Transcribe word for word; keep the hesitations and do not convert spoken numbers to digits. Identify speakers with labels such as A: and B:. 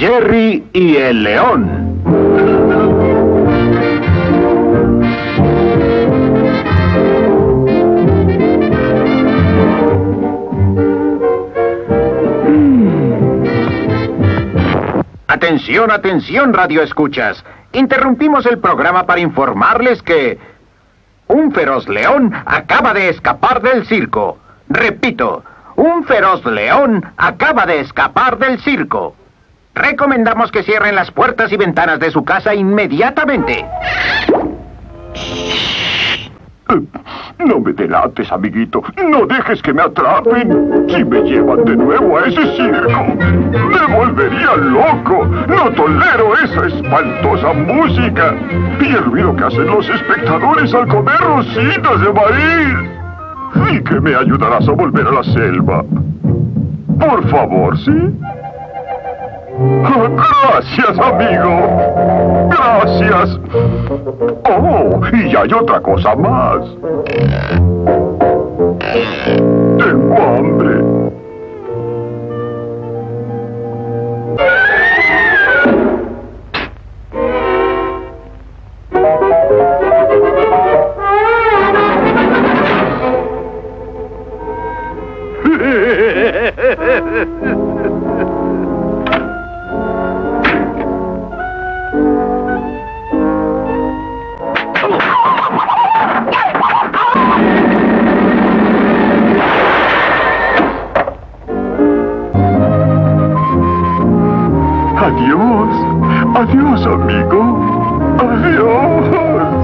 A: Jerry y el león. Atención, atención, radioescuchas. Interrumpimos el programa para informarles que un feroz león acaba de escapar del circo. Repito, un feroz león acaba de escapar del circo. Recomendamos que cierren las puertas y ventanas de su casa inmediatamente.
B: No me delates, amiguito. No dejes que me atrapen. Si me llevan de nuevo a ese circo, me volvería loco. No tolero esa espantosa música y el ruido que hacen los espectadores al comer rositas de maíz. ¿Y que me ayudarás a volver a la selva? Por favor, ¿sí? Oh, gracias, amigo. Gracias. Oh, y hay otra cosa más. Tengo hambre. Adiós. Adiós, amigo. Adiós.